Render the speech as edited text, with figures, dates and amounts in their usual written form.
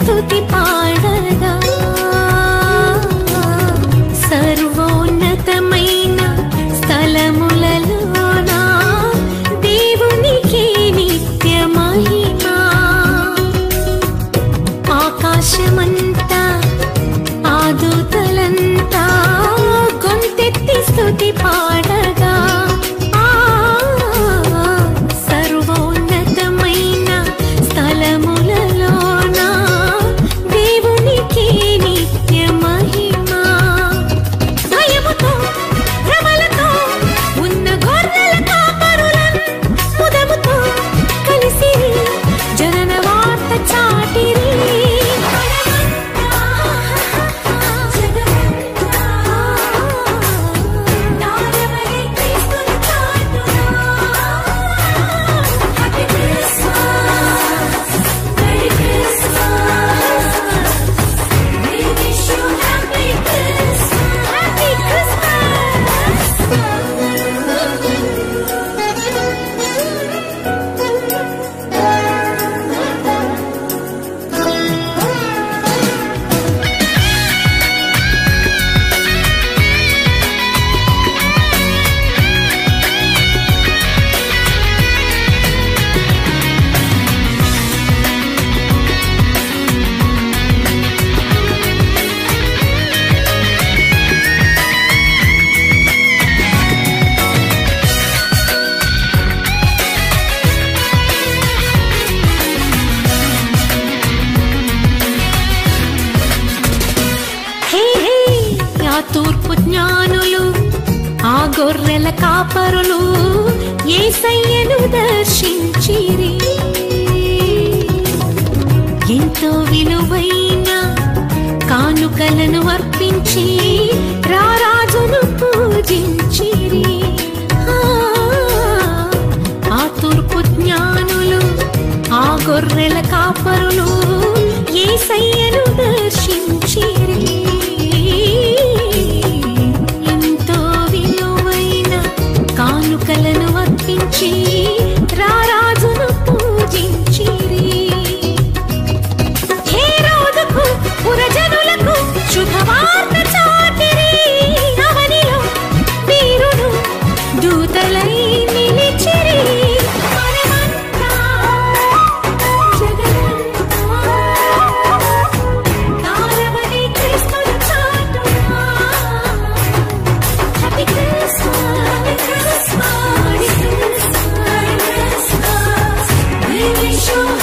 స్తుతి పాడగా సర్వోన్నతమైన స్థలములలోన దేవునికి నిత్య మహిమ ఆకాశమంతా ఆ దూతలంతా గొంతెత్తి స్తుతి పాడగా సర్వోన్నతమైన స్థలములలోన దేవునికి నిత్య మహిమ భయముతో భ్రమలతో ఉన్న గొర్రెల కాపరులను ముదముతో కలిసి జనన వార్త చాటిరి తూర్పు జ్ఞానులు ఆ గొర్రెల కాపరులు యేసయ్యను దర్శించిరి ఎంతో విలువైన కానుకలను అర్పించి రారాజును పూజించిరి ఆ తూర్పు జ్ఞానులు ఆ గొర్రెల కాపరులు యేసయ్యను దర్శించిరి కానుకలను అర్పించి రారాజును పూజించిరి హేరోదుకు పురజనులకు శుభవార్త చాటిరి అవనిలో వీరుడు దూతలై నిలిచిరి మనమంతా జగమంతా తారవని క్రీస్తును చాటునా happy Christmas We wish you